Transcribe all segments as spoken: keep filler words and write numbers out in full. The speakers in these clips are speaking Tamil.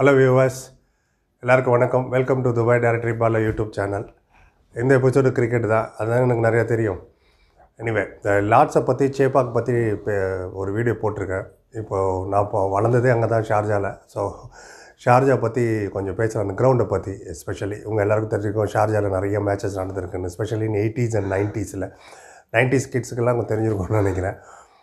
Hello viewers, எல்லாருக்கும் வணக்கம். Welcome to Dubai directory Bala YouTube channel. இந்த எபிசோடு கிரிக்கெட் தான், அதுதான் எனக்கு நிறையா தெரியும். எனிவே இந்த லார்ட்ஸை பற்றி சேப்பாக் பற்றி இப்போ ஒரு வீடியோ போட்டிருக்கேன். இப்போது நான் இப்போ வளர்ந்ததே அங்கே தான் ஷார்ஜாவில். ஸோ ஷார்ஜா பற்றி கொஞ்சம் பேசுகிறேன், கிரவுண்டை பற்றி. எஸ்பெஷலி உங்கள் எல்லாருக்கும் தெரிஞ்சிருக்கோம், ஷார்ஜாவில் நிறைய மேட்சஸ் நடந்திருக்குன்னு, எஸ்பெஷலி இன் எயிட்டிஸ் அண்ட் நைன்ட்டீஸில் நைன்ட்டீஸ் கிட்ஸுக்கெல்லாம் கொஞ்சம் தெரிஞ்சிருக்கோம்னு நினைக்கிறேன்.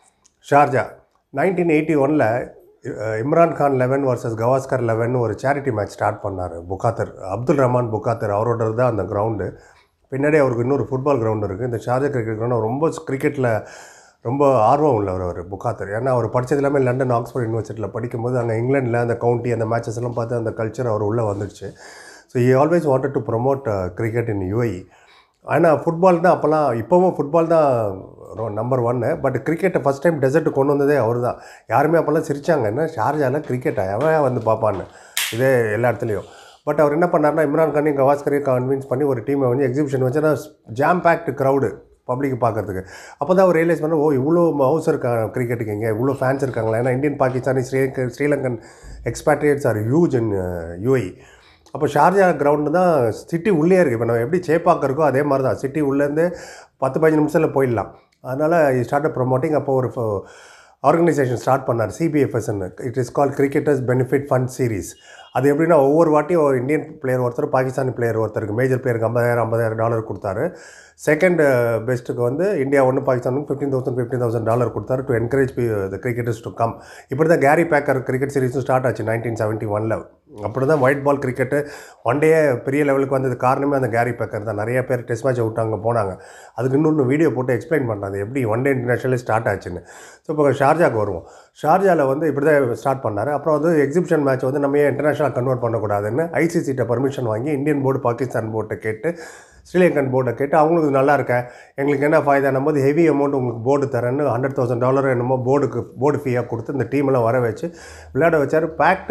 ஷார்ஜா நைன்டீன் எயிட்டி ஒனில் Imran Khan eleven versus Gavaskar eleven ஒரு சேரிட்டி மேட்ச் ஸ்டார்ட் பண்ணார். புகாத்தர் அப்துல் ரஹ்மான் புகாத்தர் அவரோட தான் அந்த கிரவுண்டு. பின்னாடி அவருக்கு இன்னொரு ஃபுட்பால் கிரவுண்டு இருக்குது. இந்த ஷார்ஜா கிரிக்கெட் கிரவுண்டு ரொம்ப கிரிக்கெட்டில் ரொம்ப ஆர்வம் உள்ளவர் அவர் புகாத்தர். ஏன்னா அவர் படித்தது எல்லாமே லண்டன் ஆக்ஸ்ஃபோர்ட் யூனிவர்சிட்டியில் படிக்கும்போது அங்கே இங்கிலாண்டில் அந்த கவுண்டி அந்த மேட்சஸ் எல்லாம் பார்த்து அந்த கல்ச்சர் அவர் உள்ளே வந்துடுச்சு. So he always wanted to promote cricket in UAE. ஆனால் ஃபுட்பால் தான் அப்போல்லாம், இப்போவும் ஃபுட்பால் தான் நம்பர் ஒன்று. பட் கிரிக்கெட்டை ஃபஸ்ட் டைம் டெசர்ட்டு கொண்டு வந்ததே அவர் தான். யாருமே அப்போல்லாம் சிரித்தாங்க, என்ன ஷார்ஜாவில் கிரிக்கெட்டை எவன் வந்து பார்ப்பான்னு, இதே எல்லா இடத்துலையும். பட் அவர் என்ன பண்ணார்னா, இம்ரான் கானையும் கவாஸ்கரையும் கன்வின்ஸ் பண்ணி ஒரு டீமை வந்து எக்ஸிபிஷன் வச்சுன்னா ஜாம் பேக்டு க்ரௌடு பப்ளிக் பார்க்குறதுக்கு. அப்போ தான் அவர் ரியலைஸ் பண்ண, ஓ இவ்வளோ ஹவுஸ் இருக்காங்க கிரிக்கெட்டுக்கு, இங்கே இவ்வளோ ஃபேன்ஸ் இருக்காங்களா. ஏன்னா Indian Pakistani Sri Sri Lankan expatriates are huge in UAE. அப்போ ஷார்ஜா கிரவுண்டு தான் சிட்டி உள்ளே இருக்குது. இப்போ நம்ம எப்படி சேப்பாக்க இருக்கோ அதே மாதிரி தான், சிட்டி உள்ளேருந்து பத்து பதினஞ்சு நிமிஷத்தில் போயிடலாம். அதனால் ஸ்டார்ட் ப்ரொமோட்டிங். அப்போ ஒரு ஆர்கனைசேஷன் ஸ்டார்ட் பண்ணார், சிபிஎஃப்எஸ்ன்னு. It is call cricketers benefit fund series. அது எப்படின்னா, ஒவ்வொரு வாட்டியும் ஒரு இந்தியன் பிளேயர் ஒருத்தர், பாகிஸ்தானி பிளேயர் ஒருத்தருக்கு, மேஜர் பிளேயருக்கு ஐம்பதாயிரம் ஐம்பதாயிரம் டாலர் கொடுத்தாரு. செகண்ட் பெஸ்ட்டுக்கு வந்து இந்தியா ஒன்று பாகிஸ்தானுக்கு fifteen thousand fifteen thousand dollar கொடுத்தாரு to encourage the cricketers to come. இப்படி தான் கேரி பேக்கர் கிரிக்கெட் சீரீஸும் ஸ்டார்ட் ஆச்சு நைன்டீன் செவன்ட்டி ஒனில். அப்படி தான் white ball cricket one day பெரிய லெவலுக்கு வந்தது காரணமே அந்த கேரி பேக்கர் தான். நிறைய பேர் டெஸ்ட் மேட்சை விட்டாங்க, போனாங்க. அதுக்கு இன்னொன்று வீடியோ போட்டு எக்ஸ்பிளைன் பண்ணுறாங்க எப்படி ஒன் டே இன்டர்நேஷனலே ஸ்டார்ட் ஆச்சுன்னு. ஸோ இப்போ ஷார்ஜாவுக்கு வருவோம். ஷார்ஜாவில் வந்து இப்படி தான் ஸ்டார்ட் பண்ணார். அப்புறம் வந்து எக்ஸிபிஷன் மேட்ச் வந்து நம்ம ஏன் இன்டர்நேஷனல் கன்வெர்ட் பண்ணக்கூடாதுன்னு ஐசிசிட்ட பர்மிஷன் வாங்கி இந்தியன் போர்டு பாகிஸ்தான் போர்ட்டை கேட்டு ஸ்ரீலங்கன் போர்டை கேட்டு, அவங்களுக்கு நல்லா இருக்கேன், எங்களுக்கு என்ன ஃபாய்தான போது ஹெவி அமௌண்ட் உங்களுக்கு போர்டு தரேன்னு ஹண்ட்ரட் தௌசண்ட் டாலர் என்னமோ போர்டுக்கு போர்டு ஃபீயாக கொடுத்து இந்த டீமெல்லாம் வர வச்சு விளையாட வச்சார். பேக்டு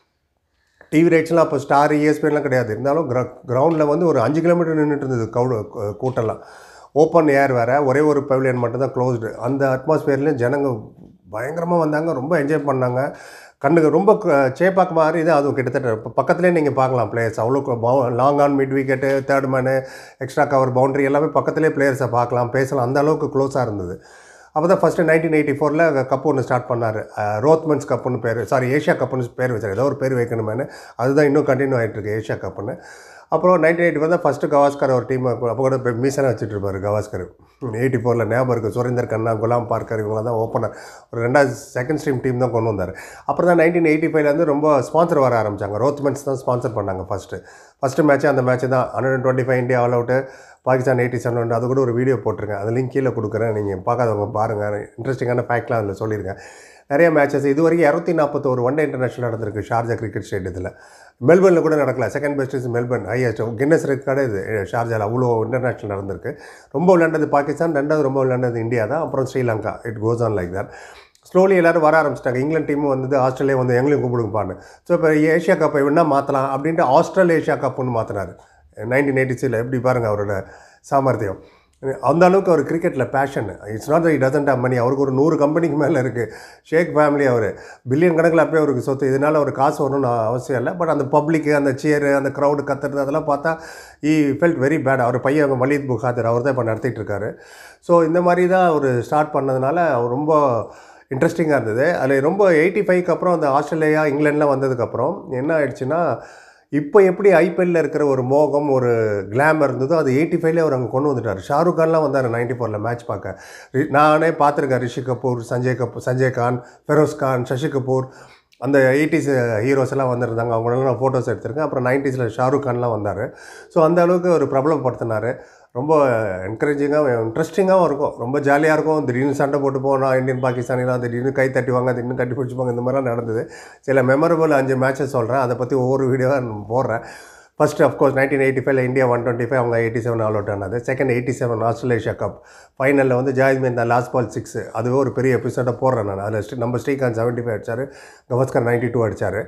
டிவி ரைட்ஸ்லாம் அப்போ ஸ்டார் இஎஸ்பிஎன்லாம் கிடையாது. இருந்தாலும் கிர கிரவுண்டில் வந்து ஒரு அஞ்சு கிலோமீட்டர் நின்றுட்டு இருந்தது கவுடு கூட்டெல்லாம். ஓப்பன் ஏர் வேறு, ஒரே ஒரு பவிலியன் மட்டும் தான் க்ளோஸ்டு. அந்த அட்மாஸ்பியர்லேயும் ஜனங்க பயங்கரமாக வந்தாங்க, ரொம்ப என்ஜாய் பண்ணாங்க. கண்ணுக்கு ரொம்ப சேப்பாக்கு மாதிரி இது. அதுவும் கிட்டத்தட்ட இப்போ பக்கத்துலேயே நீங்கள் பார்க்கலாம் பிளேயர்ஸ். அவ்வளோ பவு long on, mid wicket, third man, extra cover, boundary எல்லாமே பக்கத்துலேயே பிளேயர்ஸை பார்க்கலாம், பேசலாம். அந்த அளவுக்கு க்ளோஸாக இருந்தது. அப்போ தான் ஃபஸ்ட்டு நைன்டீன் எயிட்டி ஃபோரில் கப்பு ஒன்று ஸ்டார்ட் பண்ணார். ரோத்மன்ஸ் கப்புன்னு பேர், சாரி ஏஷியா கப்புன்னு பேர் வச்சார். ஏதோ ஒரு பேர் வைக்கணுமேனு. அதுதான் இன்னும் கண்டினியூ ஆகிட்டுருக்கு, ஏஷியா கப்புன்னு. அப்புறம் நைன்டீன் எயிட்டி ஃபோர் தான் ஃபஸ்ட்டு கவாஸ்கர் ஒரு டீம். அப்போ கூட இப்போ மீசனை வச்சுட்டு இருப்பார் கவாஸ்கர். எயிட்டி ஃபோரில் ஞாபகம் இருக்குது. சுரேந்தர் கண்ணா, குலாம் பார்க்கர், இவங்க தான் ஓப்பனர். ஒரு ரெண்டாவது செகண்ட் ஸ்ட்ரீம் டீம் தான் கொண்டு வந்தார். அப்புறம் தான் நைன்டீன் எயிட்டி ஃபைவ்லேருந்து ரொம்ப ஸ்பான்சர் வர ஆரம்பித்தாங்க. ரோத்மன்ஸ் தான் ஸ்பான்சர் பண்ணாங்க ஃபஸ்ட்டு ஃபஸ்ட்டு மேட்ச்சு. அந்த மேட்ச்சு தான் hundred and twenty five India all out, Pakistan eighty seven. அது கூட ஒரு வீடியோ போட்டிருக்கேன், அது லிங்க் கீழே கொடுக்குறேன், நீங்கள் பார்க்காதவங்க பாருங்கள். இன்ட்ரெஸ்டிங்கான ஃபேக்ட்லாம் அதில் சொல்லியிருக்கேன். நிறைய மேட்சஸ் இது வரைக்கும் இரநூத்தி நாற்பத்தோரு ஒன் டே இன்டர்நேஷனல் நடந்திருக்கு ஷார்ஜா கிரிக்கெட் ஸ்டேடியத்தில். மெல்பர்னில் கூட நடக்கல. Second best is Melbourne, highest Guinness record இது ஷார்ஜாவில். அவ்வளோ இன்டர்நேஷனல் நடந்திருக்கு. ரொம்ப விளையாண்டது பாகிஸ்தான், ரெண்டாவது ரொம்ப விளையாண்டது இந்தியா தான், அப்புறம் Sri Lanka. It goes on like that. Slowly எல்லோரும் வர ஆரம்பிச்சிட்டாங்க. இங்கிலாந்து டீமும் வந்தது, ஆஸ்திரேலியா வந்து எங்களையும் கூப்பிடுங்கப்பான்னு. ஸோ இப்போ ஏஷியா கப்பை என்ன மாற்றலாம் அப்படின்ட்டு ஆஸ்திரேலியா ஏஷியா கப்புன்னு மாற்றினார் நைன்டீன் எயிட்டி சிக்ஸில். எப்படி பாருங்கள் அவரோட சாமர்த்தியம். அந்த அளவுக்கு அவர் கிரிக்கெட்டில் passion. It's not it doesn't have money. அவருக்கு ஒரு நூறு கம்பெனிக்கு மேலே இருக்குது. ஷேக் ஃபேமிலி, அவர் பில்லியன் கணக்கில் அப்பயே அவருக்கு சொத்து. இதனால் அவர் காசு வரணும்னு அவசியம் இல்லை. பட் அந்த பப்ளிக்கு, அந்த சேரு, அந்த க்ரௌடு கத்துறது, அதெல்லாம் பார்த்தா ஈ ஃபெல்ட் வெரி பேட். அவர் பையன் வலீத் புகாத்தர், அவர் தான் இப்போ நடத்திட்டு இருக்காரு. ஸோ இந்த மாதிரி தான் அவர் ஸ்டார்ட் பண்ணதுனால அவர் ரொம்ப இன்ட்ரெஸ்டிங்காக இருந்தது. அதில் ரொம்ப எயிட்டி ஃபைவ்க்கு அப்புறம் அந்த ஆஸ்திரேலியா இங்கிலாந்துலாம் வந்ததுக்கப்புறம் என்ன ஆயிடுச்சுன்னா, இப்போ எப்படி ஐபிஎல்லில் இருக்கிற ஒரு மோகம், ஒரு கிளாமர் இருந்ததோ அது எயிட்டி ஃபைவ்லேயே அவர் அங்கே கொண்டு வந்துட்டார். ஷாருக் கான்லாம் வந்தார் நைன்ட்டி ஃபோரில் மேட்ச் பார்க்க. நானே பார்த்துருக்கேன். ரிஷி கபூர், சஞ்சய் கபூர், சஞ்சய் கான், ஃபெரோஸ் கான், சசி கபூர், அந்த எயிட்டிஸ் ஹீரோஸ் எல்லாம் வந்திருந்தாங்க. அவங்களெல்லாம் நான் ஃபோட்டோஸ் எடுத்திருக்கேன். அப்புறம் நைன்ட்டீஸில் ஷாருக் கான்லாம் வந்தார். ஸோ அந்த அளவுக்கு ஒரு பிரபலப்படுத்தினார். ரொம்ப என்கரேஜிங்காக இன்ட்ரெஸ்டிங்காகவும் இருக்கும், ரொம்ப ஜாலியாக இருக்கும். திடீர்னு சண்டை போட்டு போனால் இந்தியன் பாகிஸ்தானிலாம் திடீர்னு கை தட்டிவாங்க, திடீர்னு கட்டி பிடிச்சிப்பாங்க. இந்த மாதிரிலாம் நடந்தது. சில மெமரபிள் அஞ்சு மேட்சஸ் சொல்கிறேன், அதை பற்றி ஒவ்வொரு வீடியோவாக நான் போடுறேன். ஃபஸ்ட்டு அஃப்கோர்ஸ் நைன்டீன் எயிட்டி ஃபைவ்ல இந்தியா ஒன் டுவெண்ட்டி ஃபைவ் அவங்க எயிட்டி செவன் ஆல் அவுட் ஆனது. Second eighty seven Australia cup ஃபைனலில் வந்து ஜாய்ஸ்மின் தான் லாஸ்ட் பால் சிக்ஸ். அதுவே ஒரு பெரிய எபிசோடாக போடுறேன் நான். அதில் நம்ம ஸ்ரீகாந்த் செவன்ட்டி ஃபைவ் அடித்தார், கவாஸ்கர் நைன்ட்டி டூ அடித்தார்.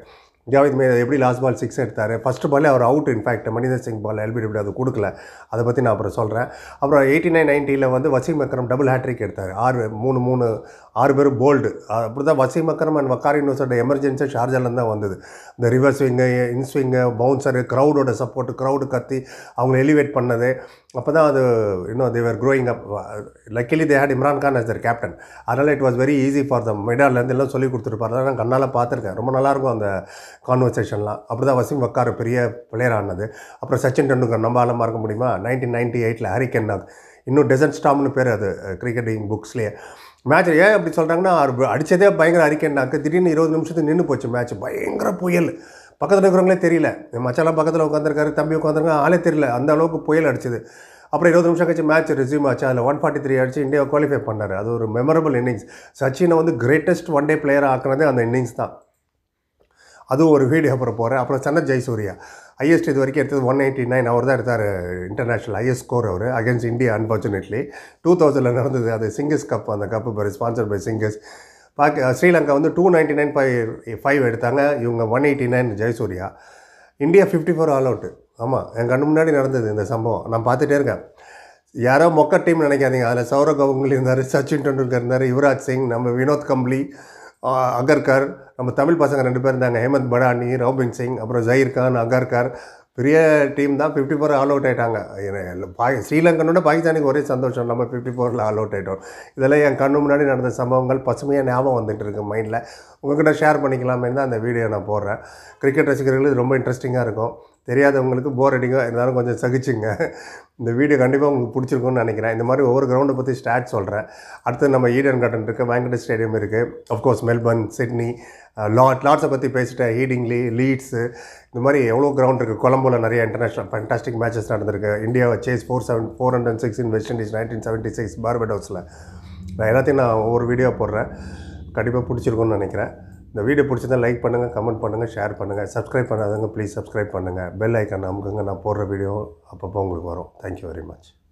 ஜாவேத் மே எப்படி லாஸ்ட் பால் சிக்ஸ் எடுத்தார், ஃபஸ்ட்டு பாலே அவர் அவுட். இன்ஃபேக்ட் மனிதர் சிங் பால் எல்பிடபிள்யூ அது கொடுக்கல, அதை பற்றி நான் அப்புறம் சொல்கிறேன். அப்புறம் எயிட்டி நைன் நைன்ட்டியில் வந்து வசீம் அக்ரம் டபுள் ஹேட்ரிக் எடுத்தார். ஆறு மூணு மூணு ஆறு பேரும் போல்டு. அப்படி தான் வசீம் அக்ரம் அண்ட் வக்காரி யூனுஸோட எமர்ஜென்சி ஷார்ஜாலேருந்து தான் வந்தது. இந்த ரிவர்ஸ் ஸ்விங்கு, இன்ஸ்விங்கு, பவுன்சரு, க்ரௌடோட சப்போர்ட்டு, க்ரௌடு கத்தி அவங்களை எலிவேட் பண்ணது. அப்போ தான் அது இன்னும் they were growing up. Luckily they had Imran Khan as their captain. அதனால் it was very easy for them. மெடாலேருந்து எல்லாம் சொல்லி கொடுத்துருப்பாரு. நான் கண்ணால் பார்த்துருக்கேன். ரொம்ப நல்லாயிருக்கும் அந்த கான்வர்சேஷன்லாம். அப்படி தான் வசீம் வக்கார் பெரிய பிளேயர் ஆனது. அப்புறம் சச்சின் டெண்டுல்கர் நம்ம ஆளமாக இருக்க முடியுமா, நைன்டீன் நைன்ட்டி எயிட்டில் ஹரிகேன் நாக், இன்னும் டெசர்ட் ஸ்டாம்னு பேர் அது கிரிக்கெட்டிங் புக்ஸ்லேயே. மேட்ச் ஏன் அப்படி சொல்கிறாங்கன்னா, அடித்ததே பயங்கர ஹரிகேன் நாக்கு. திடீர்னு இருபது நிமிஷத்துக்கு நின்று போச்சு மேட்ச். பயங்கர புயல். பக்கத்தில் இருக்கிறவங்களே தெரியல. மச்சாலாம் பக்கத்தில் உட்காந்துருக்காரு, தம்பி உட்காந்துருக்காங்க, ஆளே தெரியல. அந்த அளவுக்கு புயல் அடிச்சது. அப்புறம் இருபது நிமிஷம் கழிச்சு மேட்ச் ரெஸ்யூம் ஆச்சு. அதில் ஒன் ஃபார்ட்டி த்ரீ அடிச்சு இந்தியா குவாலிஃபை பண்ணார். அது ஒரு மெமரபிள் இன்னிங்ஸ். சச்சினை வந்து கிரேட்டஸ்ட் ஒன் டே பிளேயராக ஆக்குனதே அந்த இன்னிங்ஸ் தான். அதுவும் ஒரு வீடியோ அப்புறம் போகிறேன். அப்புறம் சன்னத் ஜெயசூர்யா ஹையஸ்ட் இது வரைக்கும் எடுத்தது ஒன் எயிட்டி நைன் அவர் தான் எடுத்தார். இன்டர்நேஷ்னல் ஹையஸ்ட் ஸ்கோர் அவர் அகேன்ஸ்ட் இந்தியா. அன்ஃபார்ச்சுனேட்லி டூ தௌசண்டில் நடந்தது அது. சிங்கர்ஸ் கப், அந்த கப்பு பேர் ஸ்பான்சர் பை சிங்கர்ஸ். பாக்கி ஸ்ரீலங்கா வந்து two ninety nine five five எடுத்தாங்க. இவங்க one eighty nine Jayasuriya. India fifty four all out. ஆமாம், என் கண்ணு முன்னாடி நடந்தது இந்த சம்பவம். நான் பார்த்துட்டே இருக்கேன். யாரோ மொக்க டீம் நினைக்காதீங்க. அதில் சௌரவ் கங்குலி இருந்தார், சச்சின் டெண்டுல்கர் இருந்தார், யுவராஜ் சிங், நம்ம வினோத் கம்ப்ளி, அகர்கர், நம்ம தமிழ் பசங்க ரெண்டு பேர் இருந்தாங்க, ஹேமந்த் படானி, ரோபின் சிங், அப்புறம் ஜஹீர் கான், அகர்கர். பெரிய டீம் தான். ஃபிஃப்டி ஃபோர் ஆல் அவுட் ஆகிட்டாங்க. பா ஸ்ரீலங்கனோட பாகிஸ்தானுக்கு ஒரே சந்தோஷம், நம்ம ஃபிஃப்டி ஃபோரில் ஆல் அவுட் ஆகிட்டோம். இதெல்லாம் என் கண்ணு முன்னாடி நடந்த சம்பவங்கள் பசுமையாக ஞாபகம் வந்துட்டு இருக்கு மைண்டில். உங்கள்கிட்ட ஷேர் பண்ணிக்கலாமே தான் அந்த வீடியோ நான் போடுறேன். கிரிக்கெட் ரசிகர்களுக்கு ரொம்ப இன்ட்ரெஸ்டிங்காக இருக்கும். தெரியாதவங்களுக்கு போர் அடிக்கும், இருந்தாலும் கொஞ்சம் சகிச்சுங்க. இந்த வீடியோ கண்டிப்பாக உங்களுக்கு பிடிச்சிருக்குன்னு நினைக்கிறேன். இந்த மாதிரி ஒவ்வொரு கிரவுண்டை பற்றி ஸ்டாட் சொல்கிறேன். அடுத்து நம்ம ஈடன் கார்டன் இருக்குது, வாங்கடே ஸ்டேடியம் இருக்குது, அஃப்கோர்ஸ் மெல்பர்ன், சிட்னி, லாட் லாட்ஸை பற்றி பேசிட்டேன். ஹீடிங்லி, லீட்ஸு, இந்த மாதிரி எவ்வளோ கிரவுண்ட் இருக்குது. கொலம்போவில் நிறைய இன்டர்நேஷ்னல் ஃபேண்டாஸ்டிக் மேட்சஸ் நடந்திருக்கு. இந்தியாவை chase four seven four hundred six in West Indies nineteen seventy six பார்படோஸில். நான் எல்லாத்தையும் நான் ஒவ்வொரு வீடியோ போடுறேன். கண்டிப்பாக பிடிச்சிருக்குன்னு நினைக்கிறேன். இந்த வீடியோ பிடிச்சிருந்தா லைக் பண்ணுங்கள், கமெண்ட் பண்ணுங்கள், ஷேர் பண்ணுங்கள். சப்ஸ்கிரைப் பண்ணாதவங்க ப்ளீஸ் சப்ஸ்கிரைப் பண்ணுங்கள். பெல் ஐக்கான் அமுக்குங்க. நான் போடுற வீடியோ அப்பப்போ உங்களுக்கு வரும். Thank you very much.